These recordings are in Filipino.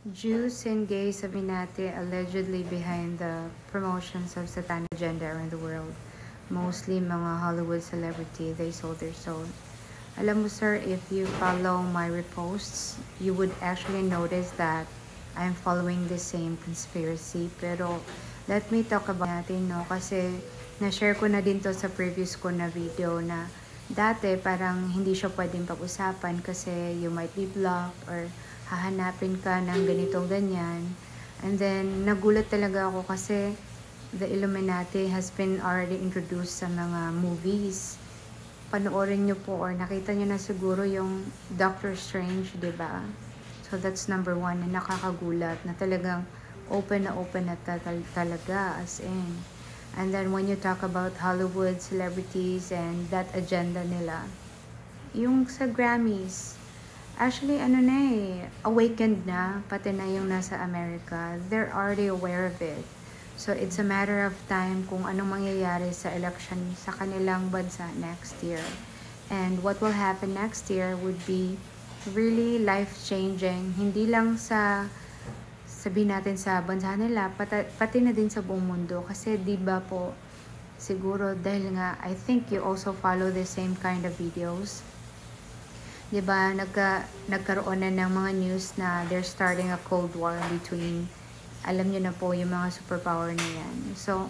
Jews and gays, sabi natin, allegedly behind the promotions of satanic agenda around the world. Mostly mga Hollywood celebrity, they sold their soul. Alam mo sir, if you follow my reposts, you would actually notice that I'm following the same conspiracy. Pero let me talk about natin, no? Kasi na-share ko na din to sa previous ko na video na dati parang hindi siya pwedeng pag-usapan kasi you might be blocked or hahanapin ka ng ganitong ganyan. And then nagulat talaga ako kasi the Illuminati has been already introduced sa mga movies. Panoorin nyo po or nakita nyo na siguro yung Doctor Strange, di ba? So that's number one na nakakagulat na talagang open na talaga as in. And then when you talk about Hollywood celebrities and that agenda nila, yung sa Grammys, actually awakened na, pati na yung nasa America, they're already aware of it. So it's a matter of time kung anong mangyayari sa election sa kanilang bansa next year. And what will happen next year would be really life-changing, hindi lang sa sabihin natin sa bansa nila, pati na din sa buong mundo. Kasi di ba po, siguro dahil nga, I think you also follow the same kind of videos. Di ba, nagkaroon na ng mga news na they're starting a Cold War between, alam nyo na po, yung mga superpower na yan. So,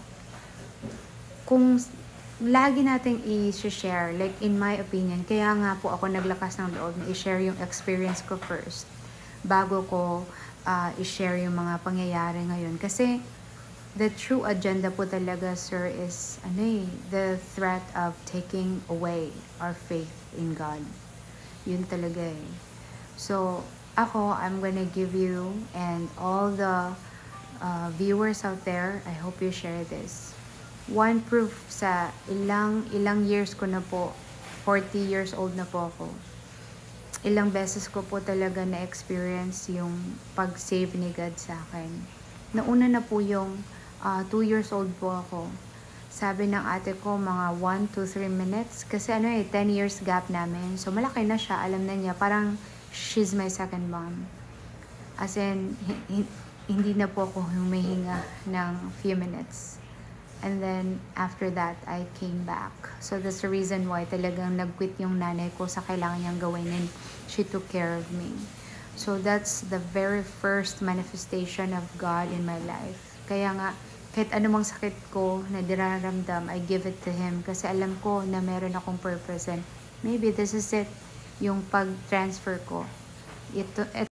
kung lagi nating i-share, like in my opinion, kaya nga po ako naglakas ng loob na i-share yung experience ko first, bago ko i-share yung mga pangyayari ngayon. Kasi, the true agenda po talaga, sir, is the threat of taking away our faith in God. Yun talaga eh. So, ako, I'm gonna give you and all the viewers out there, I hope you share this. One proof sa ilang years ko na po, 40 years old na po ako. Ilang beses ko po talaga na-experience yung pag-save ni God sa akin. Nauna na po yung 2 years old po ako. Sabi ng ate ko, mga 1 to 3 minutes. Kasi 10 years gap namin. So, malaki na siya. Alam na niya. Parang, she's my second mom. As in, hindi na po ako humihinga ng few minutes. And then, after that, I came back. So, that's the reason why talagang nag-quit yung nanay ko sa kailangan niyang gawin and she took care of me. So, that's the very first manifestation of God in my life. Kaya nga, kahit anumang sakit ko na diraramdam, I give it to Him kasi alam ko na meron akong purpose and maybe this is it, yung pag-transfer ko. Ito